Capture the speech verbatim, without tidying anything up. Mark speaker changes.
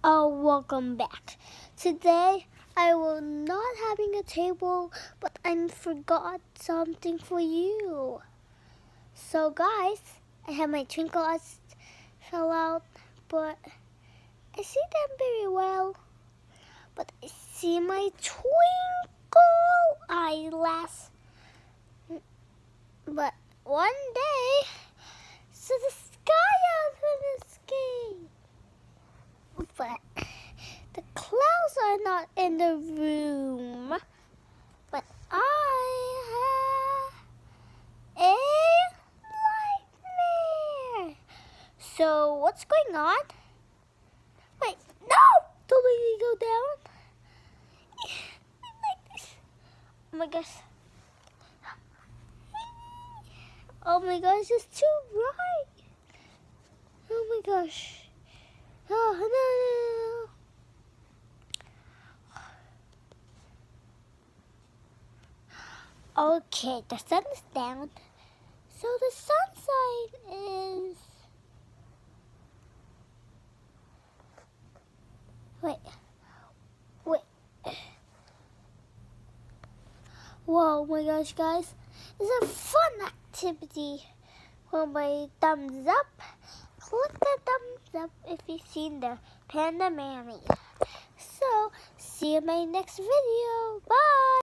Speaker 1: Oh, welcome back. Today I will not having a table, but I forgot something for you. So guys, I have my twinkle eyes fell out, but I see them very well. But I see my twinkle eyelash. But one day, so the sky out from the sky. But the clouds are not in the room. But I have a nightmare. So what's going on? Wait, no! Don't let me go down. Like this. Oh my gosh. Oh my gosh, it's too bright. Oh my gosh. Oh no. Okay, the sun is down. So the sun side is... Wait. Wait. Whoa, my gosh, guys. It's a fun activity. For my thumbs up. Click the thumbs up if you've seen the Panda Mammy. So, see you in my next video. Bye!